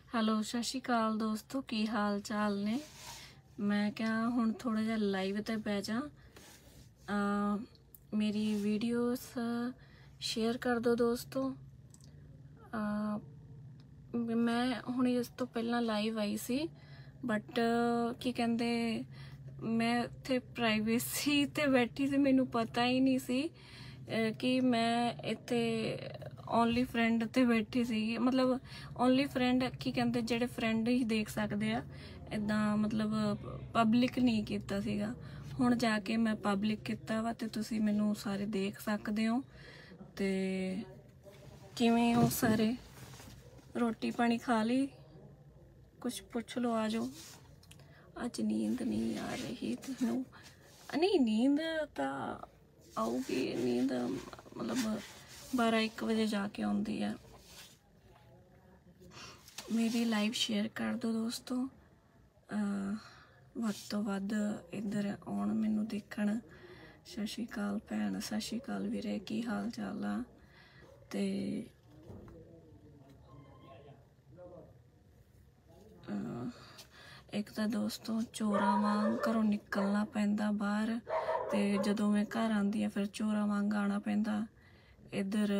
Hello सत श्री अकाल दोस्तों, की हाल चाल ने। मैं क्या हुण थोड़ा जिहा लाइव ते पै जा। मेरी वीडियोस शेयर कर दो दोस्तों। मैं हुण इस तो पहला लाइव आई सी, बट की कहंदे मैं इत्थे प्राइवेसी ते बैठी सी, मैनू पता ही नहीं सी कि मैं इत्थे ओनली फ्रेंड ते बैठी सी। मतलब ओनली फ्रेंड की कहंदे जेड़े फ्रेंड ही देख सकते आ, इदा मतलब पब्लिक नहीं कीता सीगा। हुण जाके मैं पब्लिक किता वा ते तुसी मैनू सारे देख सकते हो। ते किवें हो सारे, रोटी पानी खा ली, कुछ पुछ लो, आ जाओ। अज नींद नहीं आ रही तेनू? नहीं, नींद तो आऊगी, नींद मतलब 12-1 बजे जाके आउंदी है। मेरी लाइव शेयर कर दो दोस्तों, वध तो वध इधर आउण मैनू देखण। सत श्री अकाल भैन, सत श्री अकाल वीरे, की हाल चाल आ? ते एक तो दोस्तों चोरां वांग घरों निकलना पैंदा बाहर, ते जदों मैं घर आंदी फिर चोरां वांग आना पैंदा इधर।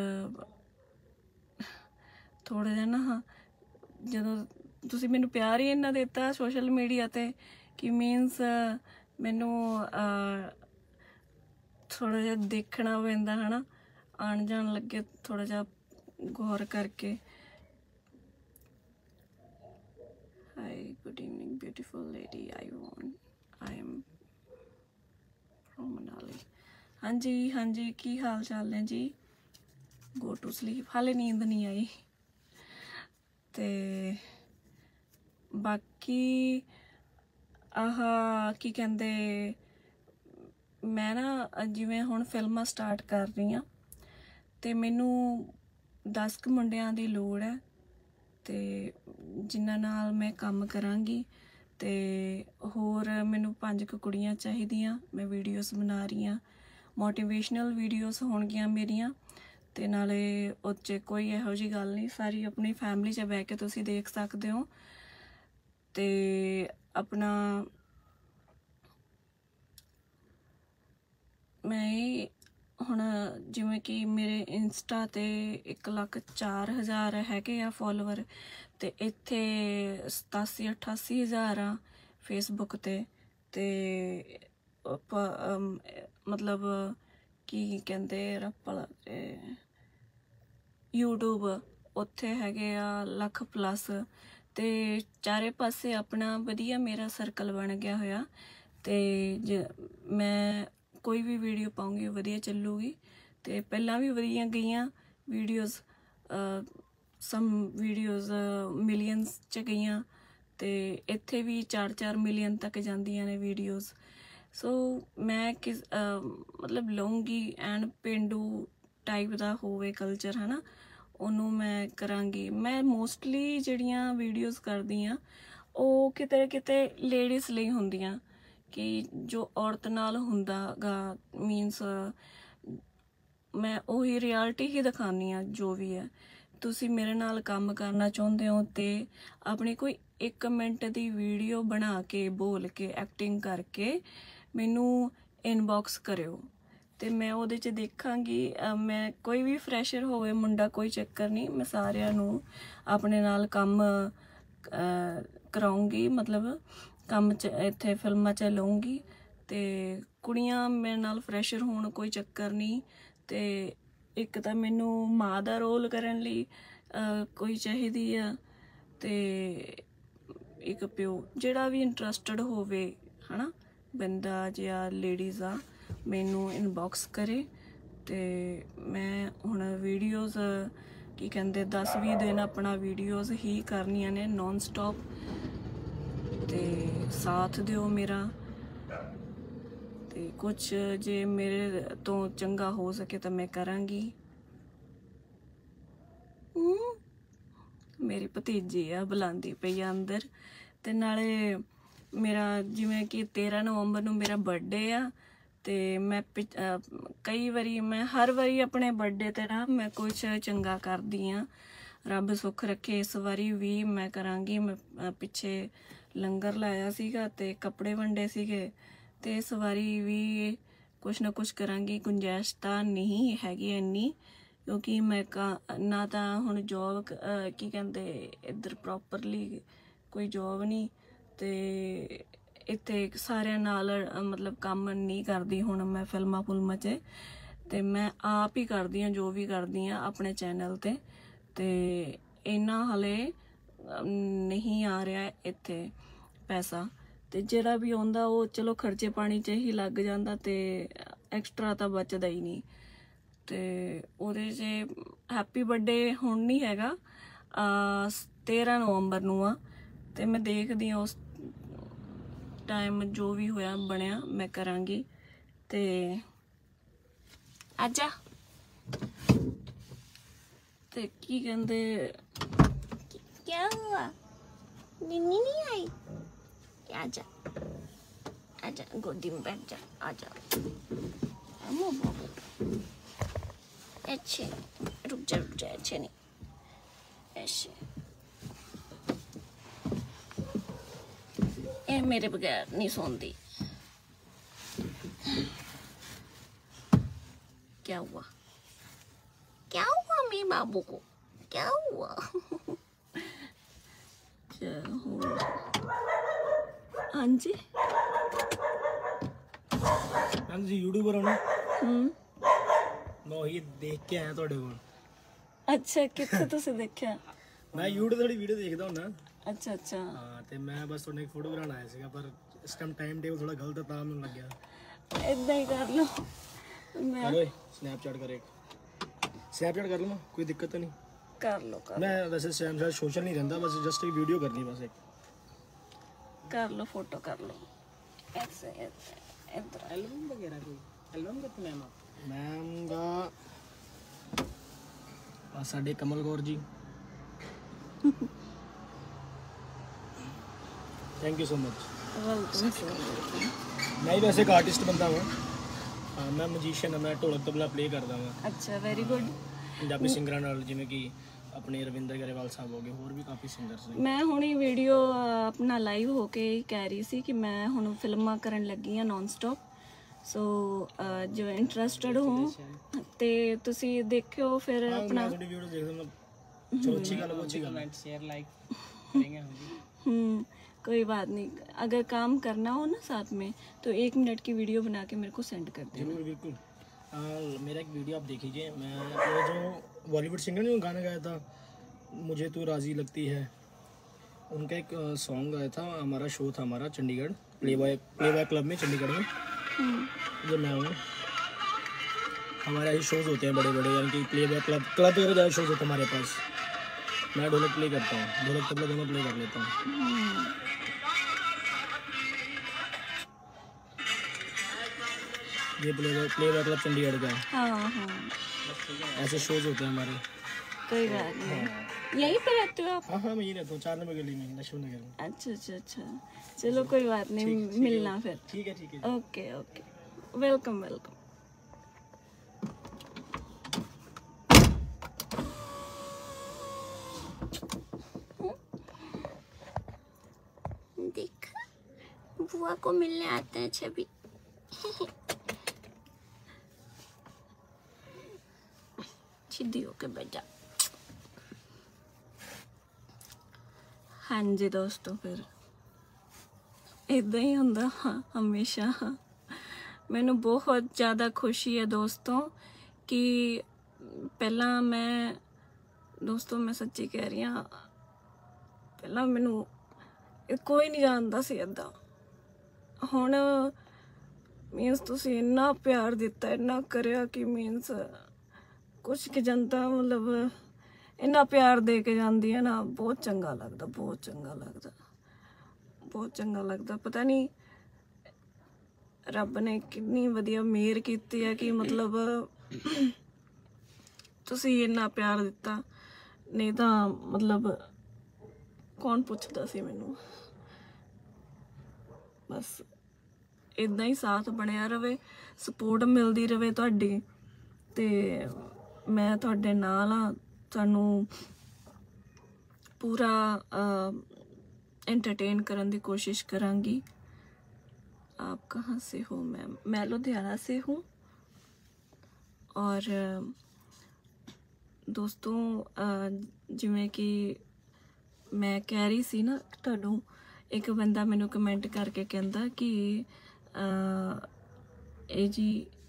थोड़ा जिहा ना जदों तुसी मैनू प्यार ही इन्ना दिता सोशल मीडिया ते कि मीनस मैनू थोड़ा जिहा देखना पैंदा है ना, आन जान लगे थोड़ा जिहा गौर करके। Hi good evening beautiful lady, I am from Manali. हाँ जी हाँ जी, की हाल चाल है जी? गो टू स्लीप, हाले नींद नहीं आई। ते बाकी आह की कहंदे मैं ना जिवें हुण फिल्मां स्टार्ट कर रही हाँ, ते मैनू 10 मुंडियां दी लोड़ है, ते जिन्हां नाल मैं काम करांगी। ते होर मैनू 5 कुड़ियां चाहिदियां। मैं वीडियोस बना रही हाँ, मोटिवेशनल वीडियोस होणगियां मेरियां, ते नाले उस च कोई इहो जी गल नहीं, सारी अपनी फैमिली च बह के तुसी देख सकते हो। ते अपना मैं हुण जिवें कि मेरे इंस्टा ते 1,04,000 हैगे आ फॉलोवर, ते इत्थे 87-88 हज़ार आ फेसबुक ते मतलब की कहंदे रप्पल यूट्यूब उत्थे हैगे आ 1,00,000+। ते चारे पासे अपना वधिया मेरा सर्कल बन गया होया। ते मैं कोई भी वीडियो पाऊँगी वधिया चलूगी। ते पहला भी वधिया गईयां वीडियोज़, सम वीडियोज़ मिलियंस च गईयां, ते इत्थे भी 4-4 मिलियन तक जांदियां ने वीडियोज़। सो मैं किस मतलब लूँगी एंड पेंडू टाइप दा होवे कल्चर है ना, ਉਹਨੂੰ मैं करांगी। मैं मोस्टली ਜਿਹੜੀਆਂ वीडियोज़ करदी हाँ ਉਹ ਕਿਤੇ ਕਿਤੇ ਲੇਡੀਜ਼ ਲਈ ਹੁੰਦੀਆਂ, कि जो औरत नाल हुंदा गा, मीनस मैं ਉਹੀ रियलिटी ही दिखानी हाँ जो भी है। तुसी मेरे नाल काम करना चाहुंदे हो ते अपनी कोई 1 मिनट दी वीडियो बना के बोल के एक्टिंग करके मैनू इनबॉक्स करियो, ते मैं ਉਹਦੇ ਚ ਦੇਖਾਂਗੀ। मैं कोई भी फ्रैशर होवे मुंडा कोई चक्कर नहीं, मैं सारिਆਂ ਨੂੰ अपने नाल काम कराऊंगी, मतलब काम च इत्थे फिल्मां च लूँगी। ते कुड़ियां मेरे नाल फ्रैशर होण कोई चक्कर नहीं। ते एक तां मैनू माँ दा रोल करन लई कोई चाहिदी आ, ते एक प्यो जिहड़ा भी इंटरस्टड होवे है ना बंदा जिहा लेडीज़ आ, मैनू इनबॉक्स करे। ते मैं हुण वीडियोज़ की कहंदे 10-20 दिन अपना वीडियोज़ ही करनियां ने नॉन स्टॉप। ते साथ दिओ मेरा, ते कुछ जे मेरे तो चंगा हो सके तो मैं करांगी। मेरी भतीजी आ बुलांदी पई आ अंदर। ते नाले मेरा जिवें कि 13 नवंबर नूं मेरा बर्थडे आ, ते मैं कई वारी मैं हर वारी अपने बर्थडे ते ना मैं कुछ चंगा करदी हाँ। ਰੱਬ ਸੁੱਖ ਰੱਖੇ ਇਸ ਵਾਰੀ ਵੀ ਮੈਂ ਕਰਾਂਗੀ। ਮੈਂ ਪਿੱਛੇ ਲੰਗਰ ਲਾਇਆ ਸੀਗਾ ਤੇ ਕੱਪੜੇ ਵੰਡੇ ਸੀਗੇ, ਤੇ ਇਸ ਵਾਰੀ ਵੀ ਕੁਛ ਨਾ ਕੁਛ ਕਰਾਂਗੀ। ਗੁੰਜਾਇਸ਼ ਤਾਂ ਨਹੀਂ ਹੈਗੀ ਇੰਨੀ, ਕਿਉਂਕਿ ਮੈਂ ਨਾ ਤਾਂ ਹੁਣ ਜੋਬ ਕੀ ਕਹਿੰਦੇ ਇੱਧਰ ਪ੍ਰੋਪਰਲੀ ਕੋਈ ਜੋਬ ਨਹੀਂ, ਤੇ ਇੱਥੇ ਸਾਰਿਆਂ ਨਾਲ ਮਤਲਬ ਕੰਮ ਨਹੀਂ ਕਰਦੀ ਹੁਣ ਮੈਂ ਫਿਲਮਾਂ ਫੁਲਮਾਂ 'ਚ, ਤੇ ਮੈਂ ਆਪ ਹੀ ਕਰਦੀ ਹਾਂ ਜੋ ਵੀ ਕਰਦੀ ਹਾਂ ਆਪਣੇ ਚੈਨਲ ਤੇ ਇੰਨਾ ਹਲੇ ਨਹੀਂ ਆ ਰਿਹਾ ਇੱਥੇ ਪੈਸਾ, ਤੇ ਜਿਹੜਾ ਵੀ ਆਉਂਦਾ ਉਹ ਚਲੋ ਖਰਚੇ ਪਾਣੀ 'ਚ ਹੀ ਲੱਗ ਜਾਂਦਾ, ਤੇ ਐਕਸਟਰਾ ਤਾਂ ਬਚਦਾ ਹੀ ਨਹੀਂ। ਤੇ ਉਹਦੇ 'ਚ ਹੈਪੀ ਬਰਥਡੇ ਹੁਣ ਨਹੀਂ ਹੈਗਾ, 13 ਨਵੰਬਰ ਨੂੰ ਆ, ਤੇ ਮੈਂ ਦੇਖਦੀ ਹਾਂ ਉਸ ਟਾਈਮ ਜੋ ਵੀ ਹੋਇਆ ਬਣਿਆ ਮੈਂ ਕਰਾਂਗੀ। ਤੇ ਆਜਾ, ਤੇ ਕੀ ਕਹਿੰਦੇ क्या हुआ, निन्नी नहीं आई? आजा आजा गोदी में बैठ जा, आजा अच्छे, रुक जा अच्छे नहीं ऐसे, ए मेरे बगैर नहीं सोंदी। क्या हुआ मेरे बाबू को, क्या हुआ? हाँ जी यूट्यूबर हो ना? मैं वही देख के आया ਤੁਹਾਡੇ ਕੋਲ। अच्छा किथे तुसी देखया? मैं YouTube थोड़ी वीडियो देखदा हूं ना। अच्छा अच्छा हां ते मैं बस ਤੁਹਾਡੇ ਇੱਕ ਫੋਟੋ ਬਣਾਉਣ ਆਇਆ ਸੀਗਾ, ਪਰ ਇਸ ਟਾਈਮ ਟਾਈਮ ਟੇਬਲ ਥੋੜਾ ਗਲਤ ਤਾਂ ਮੈਨੂੰ ਲੱਗਿਆ। ਇਦਾਂ ਹੀ ਕਰ ਲਓ। मैं ਓਏ स्नैपचैट कर एक स्नैपचैट कर लूं, कोई दिक्कत तो नहीं? कर लो मैं वैसे स्नैपचैट सोशल नहीं रहता, बस जस्ट एक वीडियो करनी बस एक। कर लो फोटो कर लो ऐसे इधर। एल्बम वगैरह कोई एल्बम कितने मैम का साडे Kamal Kaur ji, thank you so much. मैं ही वैसे एक आर्टिस्ट बनता हूँ, मैं मजीशियन मैं ढोलक तबला प्ले करता हूँ। अच्छा वेरी गुड। पंजाबी सिंगरां नाल जिवें कि अपने रविंदर गरेवाल साहब हो गए, होर भी काफ़ी सिंगर्स ने। मैं हुणी वीडियो अपना लाइव होके कह रही सी कि मैं हुण फिल्मां करन लगी हाँ नॉन स्टॉप, सो जो इंटरस्टेड हो ते तुसी देखियो फिर अपना वीडियो देखदा मैं। चलो अच्छी गल, अच्छी गल, कमेंट शेयर लाइक करेंगे हम भी। कोई बात नहीं, अगर काम करना हो ना साथ में तो 1 मिनट की वीडियो बना के मेरे को सेंड कर देना। जरूर बिल्कुल। मेरा एक वीडियो आप देखिए, मैं वो जो बॉलीवुड सिंगर ने गाना गाया था मुझे तू राज़ी लगती है, उनका एक सॉन्ग गाया था। हमारा शो था हमारा चंडीगढ़ प्लेबॉय क्लब में चंडीगढ़ में, जो मैं हूँ। हमारे ऐसे शोज़ होते हैं बड़े बड़े, यानी कि प्लेबॉय क्लब वगैरह ज़्यादा शोज़ होते हैं हमारे पास। मैं ढोलक प्ले करता हूँ, ढोलक तबला दोनों प्ले कर लेता हूँ। ये प्लेबॉय क्लब चंडीगढ़ का। हाँ ऐसे शोज़ होते हैं हमारे। कोई बात नहीं। यहीं पे रहते हो आप? हाँ हाँ मैं यहीं रहता हूँ, 4 नंबर गली में, लक्ष्मण नगर में। अच्छा अच्छा अच्छा, चलो कोई बात नहीं, मिलना फिर। ठीक है। Okay okay, welcome welcome. देख बुआ को मिलने आते हैं छवि। सीधी होके बैठ जा। हाँ जी दोस्तों, फिर इदा ही होंदा हमेशा। मैनू बहुत ज़्यादा खुशी है दोस्तों कि पहला मैं सच्ची कह रही हाँ, पहला मैनू कोई नहीं जानता सी इदा। हुण मीनस तुसी इन्ना प्यार दिता, इन्ना करया कि मीनस कुछ कि जनता मतलब इन्ना प्यार दे के जाती है ना, बहुत चंगा लगता, बहुत चंगा लगता। पता नहीं रब ने कितनी वधिया मेहर कीती है कि मतलब तुसी इन्ना प्यार दिता, नहीं तो मतलब कौन पूछता सी मैनू। बस इदा ही साथ बनया रहे, सपोर्ट मिलती रहे तुहाडी, ते मैं तुहाडे नाल हाँ। सानू पूरा एंटरटेन करने की कोशिश करांगी। आप कहाँ से हो मैम? मैं लुधियाना से हूँ। और दोस्तों जिमें कि मैं कह रही सी ना तुहानू, एक बंदा मैनू कमेंट करके कहंदा कि ये जी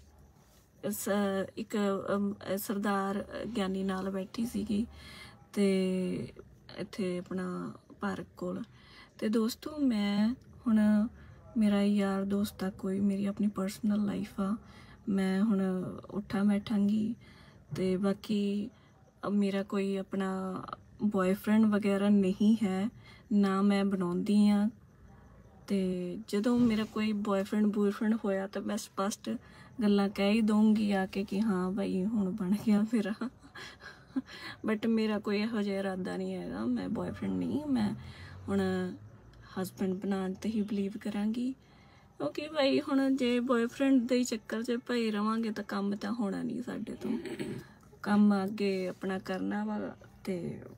एक सरदार ज्ञानी नाल बैठी सीगी ते इत्थे अपना पार्क कोल। ते दोस्तों मैं हुण मेरा यार दोस्त आ कोई, मेरी अपनी पर्सनल लाइफ आ, मैं हुण उठा बैठांगी। ते बाकी मेरा कोई अपना बॉयफ्रेंड वगैरह नहीं है, ना मैं बनाउंदी हाँ। ते जदों मेरा कोई बॉयफ्रेंड होया तो मैं स्पष्ट गल्लां कह ही दूंगी आके कि हाँ भाई हुण बन गया मेरा। बट मेरा कोई इहो जिहा इरादा नहीं हैगा, मैं बॉयफ्रेंड नहीं, मैं हुण हसबैंड बनाने ते ही बिलीव करांगी। क्योंकि भाई हुण जे बॉयफ्रेंड दे चक्कर च पई रवांगे तो काम तो होना नहीं साडे तो, काम अगे अपना करना वा ते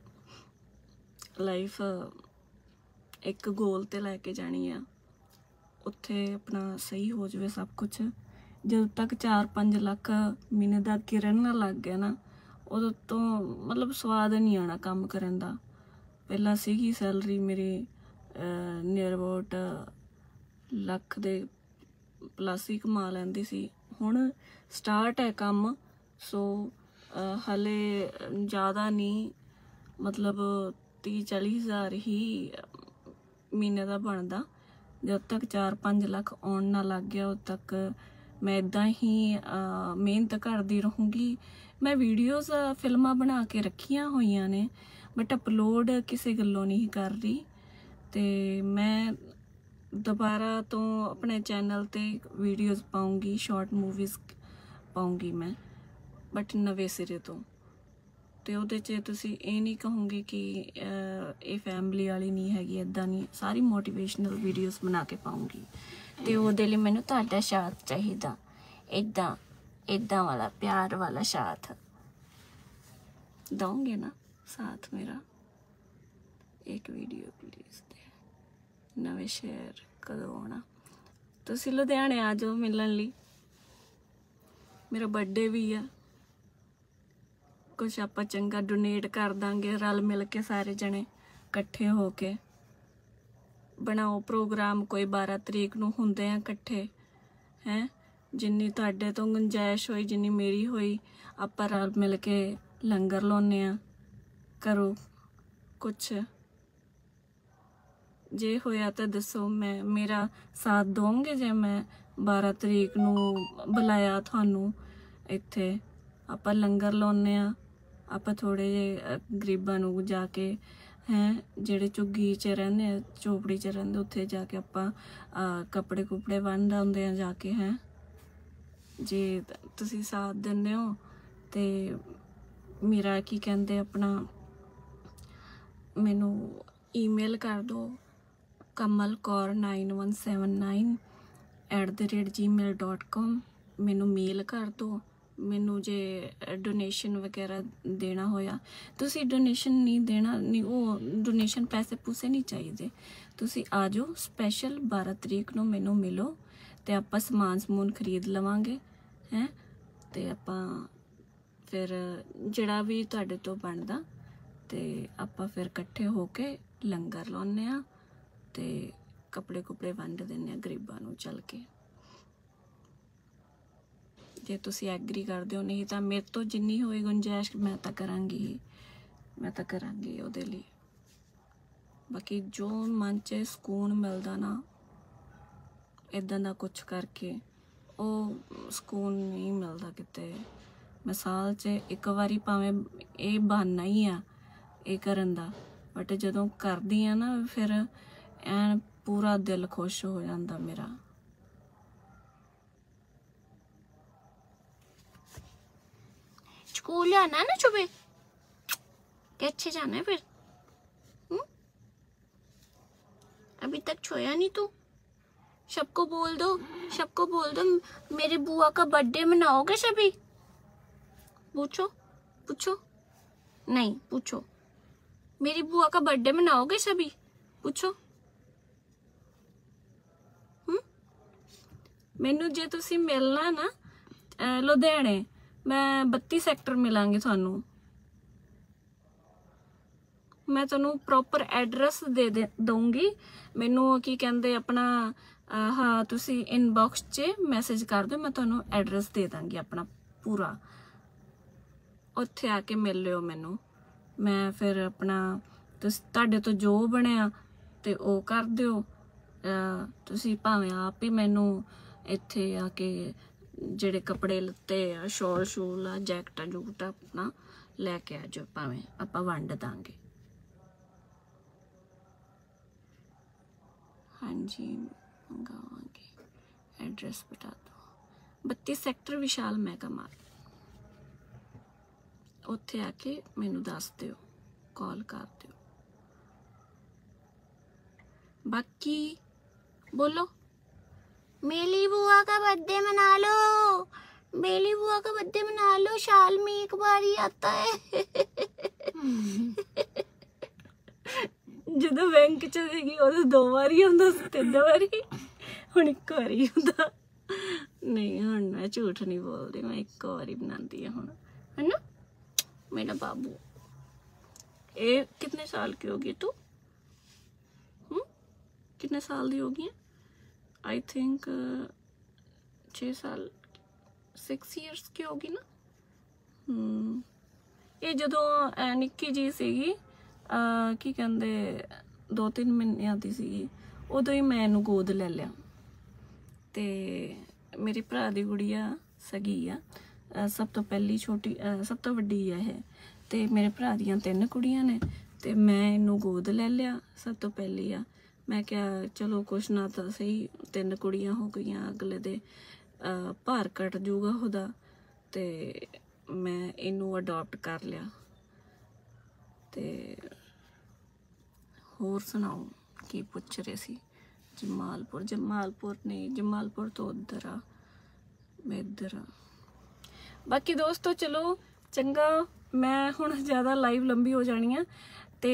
लाइफ एक गोल ते लैके जानी आ, उत्थे अपना सही हो जाए सब कुछ। जब तक 4-5 लाख महीने का किरण ना लग गया ना, उदों तो मतलब स्वाद नहीं आना काम करन दा। पहला सीगी सैलरी मेरी नियर अबाउट ਲੱਖ ਦੇ प्लस ही कमा लैंदी सी। हुण स्टार्ट है काम, सो हले ज़्यादा नहीं, मतलब 30-40 हज़ार ही महीने का बनता। जब तक 4-5 लाख आउण ना लग गया उद तक मैं इदां ही मेहनत करती रहूँगी। मैं वीडियोज़ फिल्मां बना के रखियां होईयां ने, बट अपलोड किसी गल्लों नहीं कर रही। ते मैं दोबारा तो अपने चैनल ते वीडियोज़ पाऊँगी, शॉर्ट मूवीज़ पाऊँगी मैं, बट नवे सिरे तो। तो उहदे च तुसी ये नहीं कहूँगे कि ये फैमिली वाली नहीं हैगी, इदां नहीं, सारी मोटिवेशनल वीडियोज़ बना के पाऊँगी। तो उहदे लई मैनूं तुहाडा साथ चाहिदा, इदां इदां वाला प्यार वाला साथ दोगे ना साथ मेरा? एक वीडियो प्लीज़ दे। नवे शहर कदों आना? तुसी लुधियाने आ जाओ मिलण लई, मेरा बर्थडे भी है, कुछ आपां चंगा डोनेट कर दांगे रल मिल के सारे जने इकट्ठे हो के। बनाओ प्रोग्राम कोई 12 तरीक नूं हुंदे आ इकट्ठे हैं, जिन्नी तुहाडे तो गुंजाइश होई जिन्नी मेरी होई, आपां रल मिल के लंगर लाउने आ। करो कुछ जे होया तो दसो, मैं मेरा साथ दोगे जे मैं 12 तरीक नूं बुलाया थानू इत्थे, आपां लंगर लाउने आ। आपां थोड़े जे गरीबां नूं जाके हैं जेड़े झुग्गी च रहिंदे, झोपड़ी च रहिंदे, उत्थे जाके आपां कपड़े कुपड़े वंड आउंदे आ जाके हैं। जे तुसी साथ दिंदे हो ते मेरा की कहंदे अपना मैनू ईमेल कर दो kamalkaur9179@gmail.com। मैनू मेल कर दो। मैनू जे डोनेशन वगैरह देना होया, तुसी डोनेशन नहीं देना, नहीं वो डोनेशन पैसे पूसे नहीं चाहिए, तुसी आ जाओ स्पैशल 12 तरीक नूं मैनू मिलो ते आपां समान समून खरीद लवांगे हैं। ते आपां फिर जिहड़ा भी तुहाडे तो बनदा ते आपां फिर इकट्ठे होके लंगर लाउने आ ते कपड़े कुपड़े वंड दिंदे आ गरीबां नूं चल के। जे तुसी एग्री करदे हो, नहीं तो मेरे तो जिन्नी होई गुंजाइश मैं तो करांगी, मैं तो करांगी उहदे लई। बाकी जो मन च सुकून मिलदा ना इदां दा कुछ करके, वो सुकून नहीं मिलदा किते। मैं साल च एक बारी भावें ये बहाना ही आ ये करन दा, बट जदों करदी आ ना फिर ऐन पूरा दिल खुश हो जांदा मेरा। स्कूल जाना है ना सुबह, कैसे जाना है फिर? अभी तक सोया नहीं तू? सबको बोल दो, सबको बोल दो मेरी बुआ का बर्थडे मनाओगे सभी? पूछो पूछो, नहीं पूछो। मेरी बुआ का बर्थडे मनाओगे सभी? पूछो। मैनू जे तुसी मिलना ना लुधियाने, मैं 32 सैक्टर मिलांगी थानू। मैं तुहानू प्रॉपर एड्रैस दे दूंगी। मैनू की कहंदे अपना हाँ तुसी इनबॉक्स च मैसेज कर दो, मैं तुहानू एड्रैस दे दांगी अपना पूरा। उत्थे आके मिल लियो मैनू। मैं फिर अपना तुहाडे तो जो बनया ते ओ कर दिओ। तुसी भावें आप ही मैनू इत्थे आके जेड़े कपड़े लत्ते आ, शॉल शूल आ, जैकटा जूकटा अपना लैके आ जाओ, भावें आपां वंड दांगे। हाँ जी मंगावांगे। एड्रैस बता दो। 32 सैक्टर विशाल मेगा मार्ट। उत्थे आके मैनू दस दिओ, कॉल कर दिओ। बाकी बोलो। मेली बुआ का बर्थडे मना लो, मेली बुआ का बर्थडे मना लो, साल में एक बार ही आता है। ਜਦੋਂ बैंक ਚ ਸੀਗੀ ਉਦੋਂ 2 ਵਾਰੀ ਆਉਂਦਾ ਸੀ, 3 ਵਾਰੀ, ਹੁਣ 1 ਵਾਰੀ ਆਉਂਦਾ। ਨਹੀਂ ਹੁਣ ਮੈਂ ਝੂਠ ਨਹੀਂ ਬੋਲਦੀ, ਮੈਂ 1 ਵਾਰੀ ਬਣਾਉਂਦੀ ਆ ਹੁਣ, है ना मेरा बाबू। ये कितने साल की होगी तू? कितने साल दी होगी? आई थिंक 6 साल 6 ईयर्स की होगी ना। ये जदों निक्की जी सीगी की कहंदे 2-3 महीनों दी सीगी, उदों ही मैं इनू गोद ले लिया। ते मेरे भरा दी गुड़िया सगी आ, सब तो पहली छोटी सब तो वड्डी है ये, ते मेरे भरा दियां 3 कुड़ियां ने, ते मैं इनू गोद ले लिया, सब तो पहली आ। मैं क्या चलो कुछ ना तो सही 3 कुड़ियां हो गई, अगले दे भार कट जूगा खुदा, ते मैं इनू अडॉप्ट कर लिया। ते होर सुनाओ की पुछ रहे सी? जमालपुर नहीं, जमालपुर तो उधर आ, मैं इधर आ। बाकी दोस्तों चलो चंगा, मैं हुण ज़्यादा लाइव लंबी हो जानी है, ते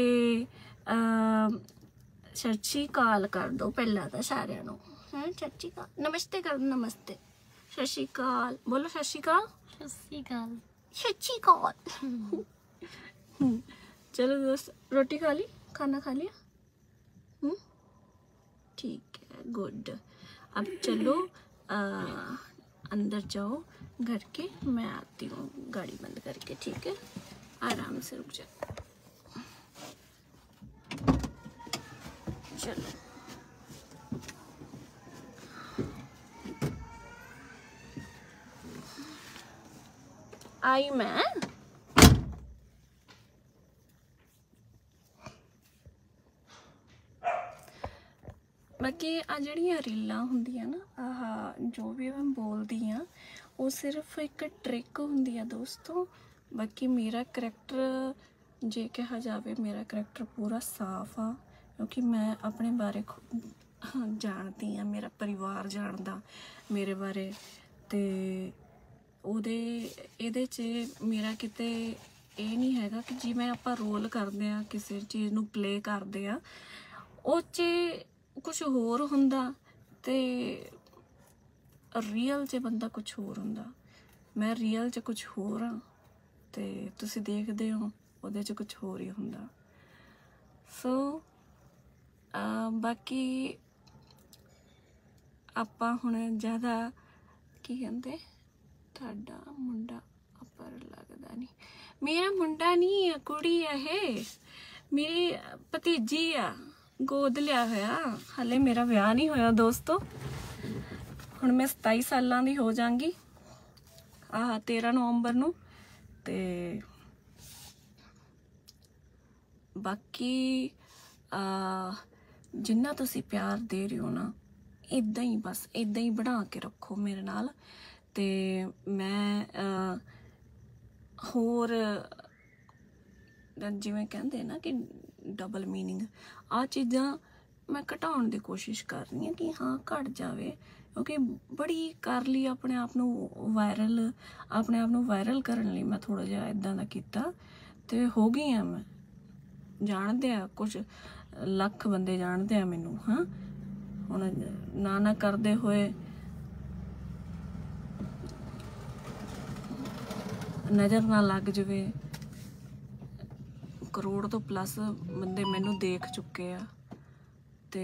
सत श्री अकाल कर दो पहला तो सारिਆਂ ਨੂੰ। हैं सत श्री अकाल, नमस्ते कर दो, नमस्ते, सत श्री अकाल बोलो, सत श्री अकाल, सत श्री अकाल, सत श्री अकाल। चलो दोस्त, रोटी खा ली, खाना खा लिया? ठीक है, गुड। अब चलो अंदर जाओ घर के, मैं आती हूँ गाड़ी बंद करके, ठीक है? आराम से रुक जाओ। चलो आई मैं। बाकी आ जड़ियां रीलां हुंदियां ना, आह जो भी मैं बोलदी हाँ वो सिर्फ एक ट्रिक हुंदी है दोस्तों। बाकी मेरा करैक्टर जे कहा जाए, मेरा करैक्टर पूरा साफ आ, क्योंकि मैं अपने बारे जानती हाँ, मेरा परिवार जानदा मेरे बारे, ते ਉਹਦੇ ਇਹਦੇ 'ਚ ਮੇਰਾ ਕਿਤੇ ਇਹ ਨਹੀਂ ਹੈਗਾ ਕਿ ਜਿਵੇਂ ਆਪਾਂ ਰੋਲ ਕਰਦੇ ਆ, ਕਿਸੇ ਚੀਜ਼ ਨੂੰ ਪਲੇ ਕਰਦੇ ਆ, ਉਹ 'ਚ ਕੁਛ ਹੋਰ ਹੁੰਦਾ ਤੇ ਰੀਅਲ 'ਚ ਬੰਦਾ ਕੁਛ ਹੋਰ ਹੁੰਦਾ। ਮੈਂ ਰੀਅਲ 'ਚ ਕੁਛ ਹੋਰ ਆ ਤੇ ਤੁਸੀਂ ਦੇਖਦੇ ਹੋ ਉਹਦੇ 'ਚ ਕੁਛ ਹੋਰ ਹੀ ਹੁੰਦਾ। ਸੋ ਬਾਕੀ ਆਪਾਂ ਹੁਣ ਜ਼ਿਆਦਾ ਕੀ ਕਹਿੰਦੇ, ਤੁਹਾਡਾ ਮੁੰਡਾ ਅਪਰ ਲੱਗਦਾ ਨਹੀਂ, ਮੇਰਾ ਮੁੰਡਾ ਨਹੀਂ ਆ, ਕੁੜੀ ਆ ਇਹ, ਮੇਰੀ ਭਤੀਜੀ ਆ, गोद लिया होया, हाले मेरा विआह नहीं होया दोस्तों। हुण मैं 27 सालां दी हो जांगी 13 नवंबर नूं। ते बाकी जिन्ना तुसी प्यार दे रहे हो ना, इदां ही बस इदां ही बना के रखो मेरे नाल। ते मैं होर जिवें कहंदे ना कि डबल मीनिंग आ चीज़ां मैं घटाउण दी कोशिश कर रही हूँ कि हाँ घट जावे, क्योंकि बड़ी कर ली अपने आप नूं वायरल, अपने आप नूं वायरल करन लई मैं थोड़ा जिहा इदां दा कीता ते हो गई हाँ मैं। ਜਾਣਦੇ ਆ, ਕੁਝ ਲੱਖ ਬੰਦੇ ਜਾਣਦੇ ਆ ਮੈਨੂੰ। ਹਾਂ ਹੁਣ ਨਾ ਕਰਦੇ ਹੋਏ ਨਜ਼ਰ ਨਾ ਲੱਗ ਜਾਵੇ। ਕਰੋੜ ਤੋਂ ਪਲੱਸ ਬੰਦੇ ਮੈਨੂੰ ਦੇਖ ਚੁੱਕੇ ਆ ਤੇ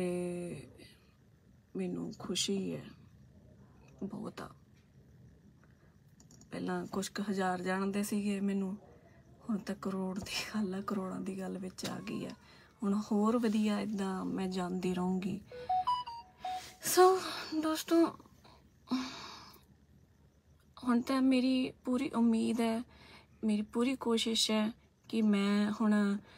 ਮੈਨੂੰ ਖੁਸ਼ੀ ਹੈ ਬਹੁਤ ਆ। ਪਹਿਲਾਂ ਕੁਝ ਕੁ ਹਜ਼ਾਰ ਜਾਣਦੇ ਸੀਗੇ ਮੈਨੂੰ, ਹੁਣ ਤਾਂ ਕਰੋੜ ਦੀ ਗੱਲ ਆ, ਕਰੋੜਾਂ ਦੀ ਗੱਲ ਵਿੱਚ ਆ ਗਈ ਆ। ਹੁਣ ਹੋਰ ਵਧੀਆ ਇਦਾਂ ਮੈਂ ਜਾਂਦੀ ਰਹੂੰਗੀ। ਸੋ ਦੋਸਤੋ, ਹੁਣ ਤਾਂ ਮੇਰੀ ਪੂਰੀ ਉਮੀਦ ਹੈ, ਮੇਰੀ ਪੂਰੀ ਕੋਸ਼ਿਸ਼ ਹੈ ਕਿ ਮੈਂ ਹੁਣ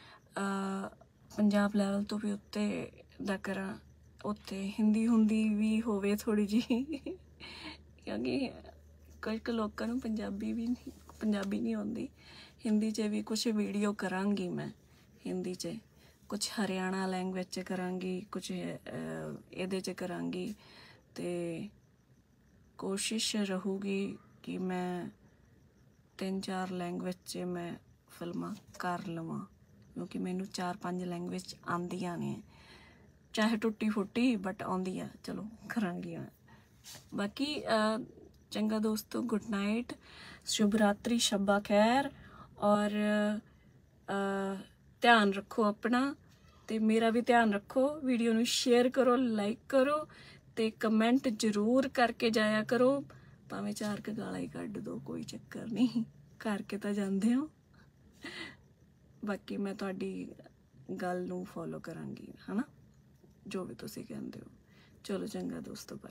ਪੰਜਾਬ ਲੈਵਲ ਤੋਂ ਵੀ ਉੱਤੇ ਦਾ ਕਰਾਂ, ਉੱਤੇ ਹਿੰਦੀ ਹੁੰਦੀ ਵੀ ਹੋਵੇ ਥੋੜ੍ਹੀ ਜਿਹੀ, ਕਿਉਂਕਿ ਕੁਝ ਕੁ ਲੋਕਾਂ ਨੂੰ ਪੰਜਾਬੀ ਨਹੀਂ ਆਉਂਦੀ। ਹਿੰਦੀ 'ਚ ਵੀ ਕੁਛ ਵੀਡੀਓ ਕਰਾਂਗੀ ਮੈਂ, ਹਿੰਦੀ 'ਚ ਕੁਛ ਹਰਿਆਣਾ ਲੈਂਗੁਏਜ 'ਚ ਕਰਾਂਗੀ, ਕੁਛ ਇਹਦੇ 'ਚ ਕਰਾਂਗੀ। ਅਤੇ ਕੋਸ਼ਿਸ਼ ਰਹੂਗੀ ਕਿ ਮੈਂ 3-4 ਲੈਂਗੁਏਜ 'ਚ ਮੈਂ ਫਿਲਮਾਂ ਕਰ ਲਵਾਂ, ਕਿਉਂਕਿ ਮੈਨੂੰ 4-5 ਲੈਂਗੁਏਜ ਆਉਂਦੀਆਂ ਨੇ, ਚਾਹੇ ਟੁੱਟੀ ਫੁੱਟੀ ਬਟ ਆਉਂਦੀ ਆ। ਚਲੋ ਕਰਾਂਗੀ ਮੈਂ। ਬਾਕੀ ਚੰਗਾ ਦੋਸਤੋ, ਗੁੱਡ ਨਾਈਟ, ਸ਼ੁਭ ਰਾਤਰੀ, ਸ਼ੱਬਾ ਖੈਰ, ਔਰ ਧਿਆਨ ਰੱਖੋ ਆਪਣਾ ਤੇ ਮੇਰਾ ਵੀ ਧਿਆਨ ਰੱਖੋ। ਵੀਡੀਓ ਨੂੰ ਸ਼ੇਅਰ ਕਰੋ, ਲਾਈਕ ਕਰੋ ਤੇ ਕਮੈਂਟ ਜ਼ਰੂਰ ਕਰਕੇ ਜਾਇਆ ਕਰੋ। ਭਾਵੇਂ 4 ਕੁ ਗਾਲਾਂ ਹੀ ਕੱਢ ਦਿਓ, ਕੋਈ ਚੱਕਰ ਨਹੀਂ, ਕਰਕੇ ਤਾਂ ਜਾਂਦੇ ਹੋ। ਬਾਕੀ ਮੈਂ ਤੁਹਾਡੀ ਗੱਲ ਨੂੰ ਫੋਲੋ ਕਰਾਂਗੀ, ਹੈ ਨਾ, ਜੋ ਵੀ ਤੁਸੀਂ ਕਹਿੰਦੇ ਹੋ। ਚਲੋ ਚੰਗਾ ਦੋਸਤੋ, ਬਾਏ।